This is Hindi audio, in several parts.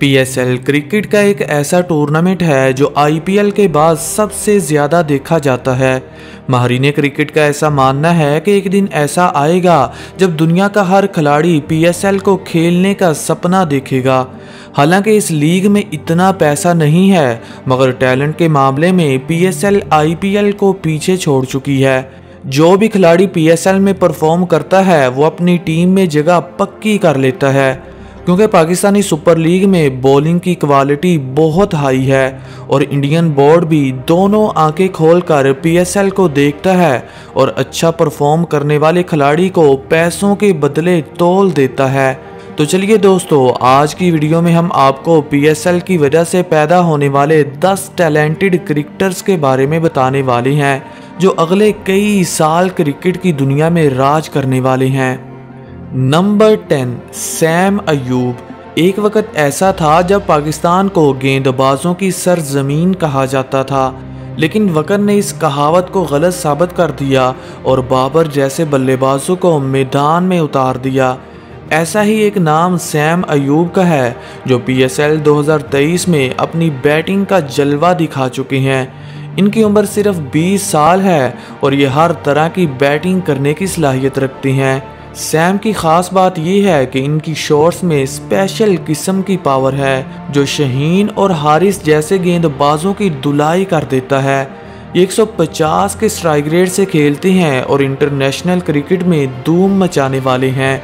पीएसएल क्रिकेट का एक ऐसा टूर्नामेंट है जो आईपीएल के बाद सबसे ज़्यादा देखा जाता है। माहिरीन क्रिकेट का ऐसा मानना है कि एक दिन ऐसा आएगा जब दुनिया का हर खिलाड़ी पीएसएल को खेलने का सपना देखेगा। हालांकि इस लीग में इतना पैसा नहीं है, मगर टैलेंट के मामले में पीएसएल आईपीएल को पीछे छोड़ चुकी है। जो भी खिलाड़ी पीएसएल में परफॉर्म करता है वो अपनी टीम में जगह पक्की कर लेता है, क्योंकि पाकिस्तानी सुपर लीग में बॉलिंग की क्वालिटी बहुत हाई है और इंडियन बोर्ड भी दोनों आंखें खोलकर पीएसएल को देखता है और अच्छा परफॉर्म करने वाले खिलाड़ी को पैसों के बदले तोल देता है। तो चलिए दोस्तों, आज की वीडियो में हम आपको पीएसएल की वजह से पैदा होने वाले 10 टैलेंटेड क्रिकेटर्स के बारे में बताने वाले हैं जो अगले कई साल क्रिकेट की दुनिया में राज करने वाले हैं। नंबर 10, सैम अयूब। एक वक्त ऐसा था जब पाकिस्तान को गेंदबाजों की सरजमीन कहा जाता था, लेकिन वक्त ने इस कहावत को गलत साबित कर दिया और बाबर जैसे बल्लेबाजों को मैदान में उतार दिया। ऐसा ही एक नाम सैम अयूब का है जो पीएसएल 2023 में अपनी बैटिंग का जलवा दिखा चुके हैं। इनकी उम्र सिर्फ 20 साल है और ये हर तरह की बैटिंग करने की सलाहियत रखते हैं। सैम की ख़ास बात यह है कि इनकी शॉट्स में स्पेशल किस्म की पावर है जो शहीन और हारिस जैसे गेंदबाजों की धुलाई कर देता है। ये 150 के स्ट्राइक रेट से खेलते हैं और इंटरनेशनल क्रिकेट में धूम मचाने वाले हैं।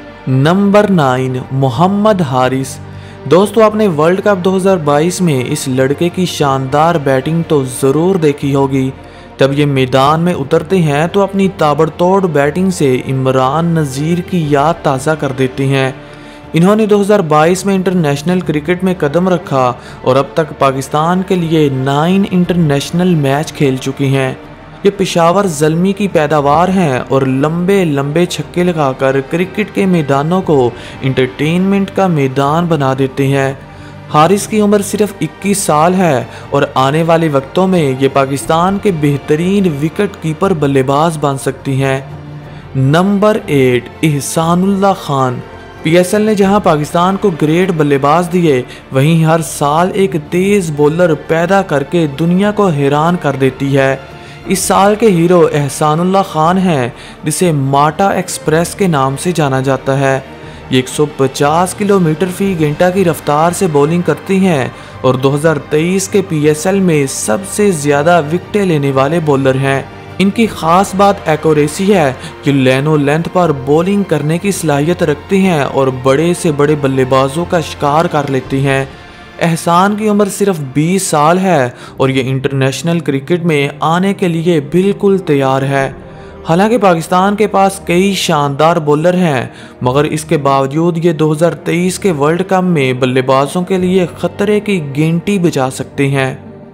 नंबर 9, मोहम्मद हारिस। दोस्तों, आपने वर्ल्ड कप 2022 में इस लड़के की शानदार बैटिंग तो ज़रूर देखी होगी। जब ये मैदान में उतरते हैं तो अपनी ताबड़तोड़ बैटिंग से इमरान नज़ीर की याद ताज़ा कर देते हैं। इन्होंने 2022 में इंटरनेशनल क्रिकेट में कदम रखा और अब तक पाकिस्तान के लिए 9 इंटरनेशनल मैच खेल चुके हैं। ये पेशावर ज़ल्मी की पैदावार हैं और लंबे लंबे छक्के लगाकर क्रिकेट के मैदानों को इंटरटेनमेंट का मैदान बना देते हैं। हारिस की उम्र सिर्फ 21 साल है और आने वाले वक्तों में ये पाकिस्तान के बेहतरीन विकेट कीपर बल्लेबाज बन सकती हैं। नंबर 8, एहसानुल्लाह खान। पीएसएल ने जहां पाकिस्तान को ग्रेट बल्लेबाज दिए, वहीं हर साल एक तेज़ बॉलर पैदा करके दुनिया को हैरान कर देती है। इस साल के हीरो एहसानुल्लाह खान हैं, जिसे माटा एक्सप्रेस के नाम से जाना जाता है। ये 150 किलोमीटर फी घंटा की रफ्तार से बॉलिंग करती हैं और 2023 के पीएसएल में सबसे ज़्यादा विकेटें लेने वाले बॉलर हैं। इनकी ख़ास बात एक्यूरेसी है कि लेनो लेंथ पर बॉलिंग करने की सलाहियत रखती हैं और बड़े से बड़े बल्लेबाजों का शिकार कर लेती हैं। एहसान की उम्र सिर्फ 20 साल है और ये इंटरनेशनल क्रिकेट में आने के लिए बिल्कुल तैयार है। हालांकि पाकिस्तान के पास कई शानदार बॉलर हैं, मगर इसके बावजूद ये 2023 के वर्ल्ड कप में बल्लेबाजों के लिए खतरे की घंटी बजा सकते हैं।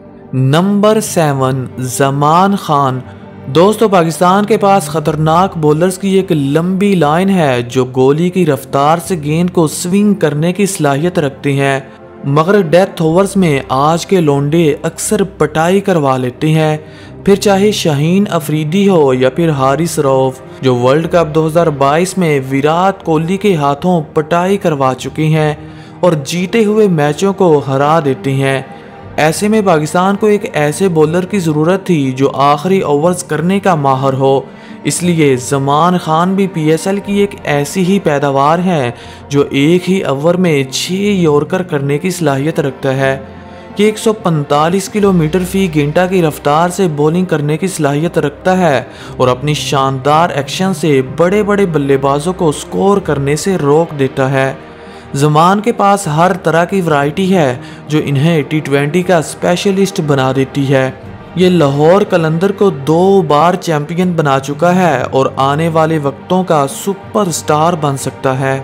नंबर 7, जमान खान। दोस्तों, पाकिस्तान के पास खतरनाक बॉलर्स की एक लंबी लाइन है जो गोली की रफ्तार से गेंद को स्विंग करने की सलाहियत रखते हैं, मगर डेथ ओवर्स में आज के लोंडे अक्सर पटाई करवा लेते हैं। फिर चाहे शाहीन अफरीदी हो या फिर हारिस रऊफ, जो वर्ल्ड कप 2022 में विराट कोहली के हाथों पटाई करवा चुके हैं और जीते हुए मैचों को हरा देते हैं। ऐसे में पाकिस्तान को एक ऐसे बॉलर की ज़रूरत थी जो आखिरी ओवर्स करने का माहिर हो। इसलिए जमान खान भी पीएसएल की एक ऐसी ही पैदावार है जो एक ही ओवर में 6 यॉर्कर करने की सलाहियत रखता है। कि 145 किलोमीटर फी घंटा की रफ्तार से बॉलिंग करने की सलाहियत रखता है और अपनी शानदार एक्शन से बड़े बड़े बल्लेबाजों को स्कोर करने से रोक देता है। जमान के पास हर तरह की वैरायटी है जो इन्हें T20 का स्पेशलिस्ट बना देती है। ये लाहौर कलंदर को 2 बार चैंपियन बना चुका है और आने वाले वक्तों का सुपरस्टार बन सकता है।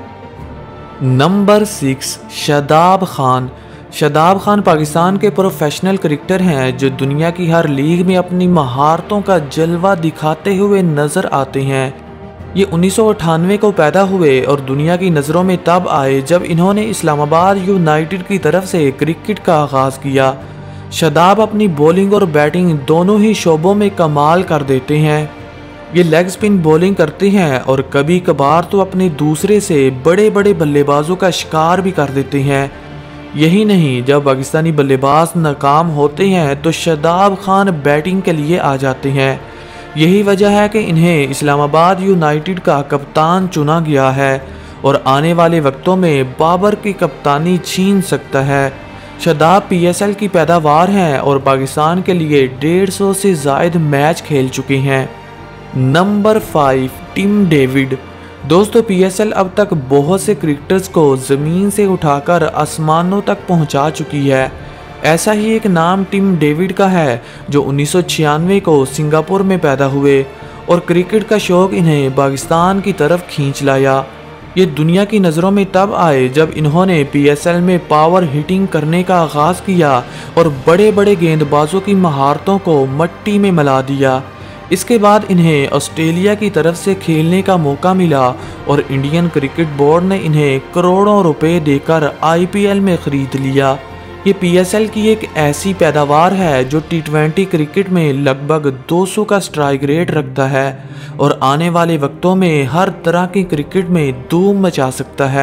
नंबर 6, शादाब खान। शादाब खान पाकिस्तान के प्रोफेशनल क्रिकेटर हैं जो दुनिया की हर लीग में अपनी महारतों का जलवा दिखाते हुए नजर आते हैं। ये 1998 को पैदा हुए और दुनिया की नज़रों में तब आए जब इन्होंने इस्लामाबाद यूनाइटेड की तरफ से क्रिकेट का आगाज़ किया। शादाब अपनी बॉलिंग और बैटिंग दोनों ही शोबों में कमाल कर देते हैं। ये लेग स्पिन बॉलिंग करते हैं और कभी कभार तो अपने दूसरे से बड़े बड़े बल्लेबाजों का शिकार भी कर देते हैं। यही नहीं, जब पाकिस्तानी बल्लेबाज नाकाम होते हैं तो शादाब खान बैटिंग के लिए आ जाते हैं। यही वजह है कि इन्हें इस्लामाबाद यूनाइटेड का कप्तान चुना गया है और आने वाले वक्तों में बाबर की कप्तानी छीन सकता है। शादाब PSL की पैदावार हैं और पाकिस्तान के लिए 150 से ज़ायद मैच खेल चुके हैं। Number 5, Tim David. दोस्तों, PSL अब तक बहुत से क्रिकेटर्स को ज़मीन से उठाकर आसमानों तक पहुंचा चुकी है। ऐसा ही एक नाम टिम डेविड का है जो 1996 को सिंगापुर में पैदा हुए और क्रिकेट का शौक़ इन्हें पाकिस्तान की तरफ खींच लाया। ये दुनिया की नज़रों में तब आए जब इन्होंने PSL में पावर हिटिंग करने का आगाज़ किया और बड़े बड़े गेंदबाजों की महारतों को मट्टी में मिला दिया। इसके बाद इन्हें ऑस्ट्रेलिया की तरफ से खेलने का मौका मिला और इंडियन क्रिकेट बोर्ड ने इन्हें करोड़ों रुपए देकर IPL में ख़रीद लिया। ये PSL की एक ऐसी पैदावार है जो T20 क्रिकेट में लगभग 200 का स्ट्राइक रेट रखता है और आने वाले वक्तों में हर तरह की क्रिकेट में धूम मचा सकता है।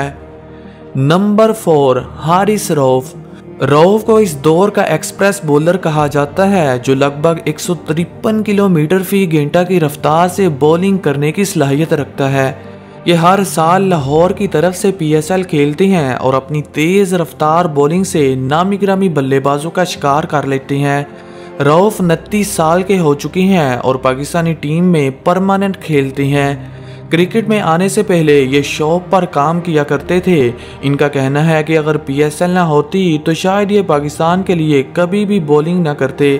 नंबर 4, हारिस रऊफ। रऊफ को इस दौर का एक्सप्रेस बॉलर कहा जाता है जो लगभग 153 किलोमीटर फी घंटा की रफ्तार से बॉलिंग करने की सलाहियत रखता है। ये हर साल लाहौर की तरफ से PSL खेलते हैं और अपनी तेज़ रफ्तार बॉलिंग से नामी गिरामी बल्लेबाजों का शिकार कर लेते हैं। रऊफ 29 साल के हो चुके हैं और पाकिस्तानी टीम में परमानेंट खेलते हैं। क्रिकेट में आने से पहले ये शौक पर काम किया करते थे। इनका कहना है कि अगर PSL ना होती तो शायद ये पाकिस्तान के लिए कभी भी बॉलिंग ना करते।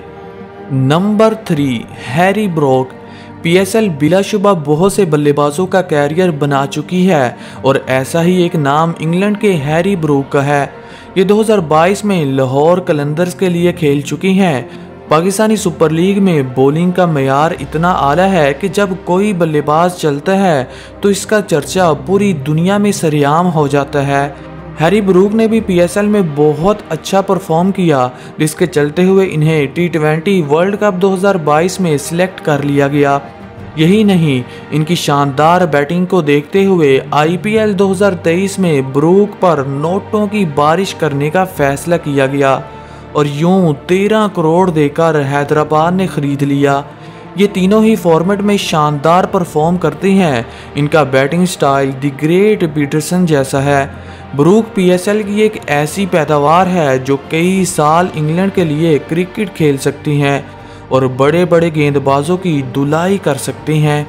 Number 3, Harry Brook. PSL बिलाशुबा बहुत से बल्लेबाजों का कैरियर बना चुकी है और ऐसा ही एक नाम इंग्लैंड के हैरी ब्रूक का है। ये 2022 में लाहौर कलंदर्स के लिए खेल चुकी हैं। पाकिस्तानी सुपर लीग में बॉलिंग का मयार इतना आला है कि जब कोई बल्लेबाज चलता है तो इसका चर्चा पूरी दुनिया में सरेआम हो जाता है। हैरी ब्रूक ने भी PSL में बहुत अच्छा परफॉर्म किया, जिसके चलते हुए इन्हें T20 वर्ल्ड कप 2022 में सिलेक्ट कर लिया गया। यही नहीं, इनकी शानदार बैटिंग को देखते हुए IPL 2023 में ब्रूक पर नोटों की बारिश करने का फैसला किया गया और यूं 13 करोड़ देकर हैदराबाद ने खरीद लिया। ये तीनों ही फॉर्मेट में शानदार परफॉर्म करते हैं। इनका batting style the great Pietersen जैसा है। ब्रूक PSL की एक ऐसी पैदावार है जो कई साल इंग्लैंड के लिए क्रिकेट खेल सकती हैं और बड़े बड़े गेंदबाजों की धुलाई कर सकते हैं।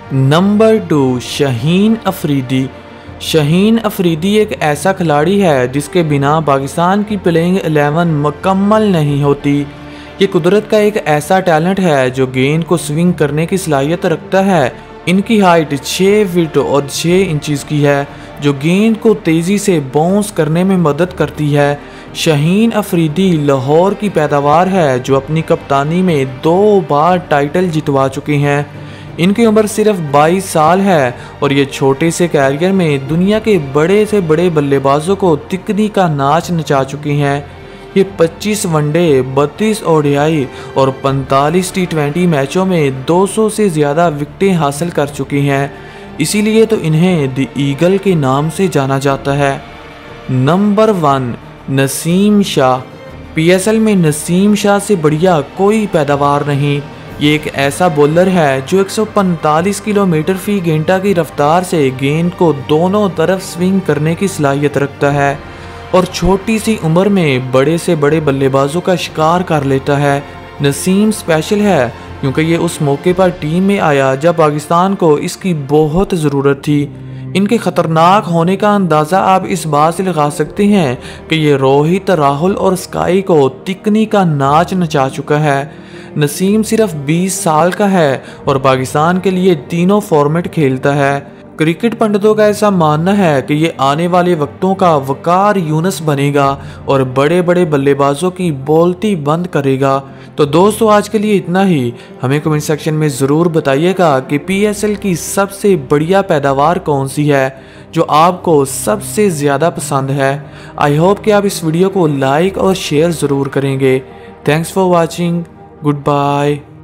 नंबर 2, शाहीन अफरीदी। शाहीन अफरीदी एक ऐसा खिलाड़ी है जिसके बिना पाकिस्तान की प्लेइंग 11 मुकम्मल नहीं होती। ये कुदरत का एक ऐसा टैलेंट है जो गेंद को स्विंग करने की सलाहियत रखता है। इनकी हाइट 6 फीट और 6 इंचेस की है जो गेंद को तेज़ी से बाउंस करने में मदद करती है। शाहीन अफरीदी लाहौर की पैदावार है जो अपनी कप्तानी में 2 बार टाइटल जितवा चुके हैं। इनकी उम्र सिर्फ 22 साल है और ये छोटे से कैरियर में दुनिया के बड़े से बड़े बल्लेबाजों को तिकनी का नाच नचा चुके हैं। ये 25 वनडे, 32 ODI और 45 T20 मैचों में 200 से ज़्यादा विकेटें हासिल कर चुके हैं। इसीलिए तो इन्हें द ईगल के नाम से जाना जाता है। नंबर 1, नसीम शाह। PSL में नसीम शाह से बढ़िया कोई पैदावार नहीं। ये एक ऐसा बॉलर है जो 145 किलोमीटर फी घंटा की रफ्तार से गेंद को दोनों तरफ स्विंग करने की सलाहियत रखता है और छोटी सी उम्र में बड़े से बड़े बल्लेबाजों का शिकार कर लेता है। नसीम स्पेशल है क्योंकि ये उस मौके पर टीम में आया जब पाकिस्तान को इसकी बहुत ज़रूरत थी। इनके ख़तरनाक होने का अंदाज़ा आप इस बात से लगा सकते हैं कि ये रोहित, राहुल और स्काई को तिकनी का नाच नचा चुका है। नसीम सिर्फ 20 साल का है और पाकिस्तान के लिए तीनों फॉर्मेट खेलता है। क्रिकेट पंडितों का ऐसा मानना है कि ये आने वाले वक्तों का वकार यूनुस बनेगा और बड़े बड़े बल्लेबाजों की बोलती बंद करेगा। तो दोस्तों, आज के लिए इतना ही। हमें कमेंट सेक्शन में ज़रूर बताइएगा कि PSL की सबसे बढ़िया पैदावार कौन सी है जो आपको सबसे ज़्यादा पसंद है। आई होप कि आप इस वीडियो को लाइक और शेयर ज़रूर करेंगे। Thanks for watching. Goodbye.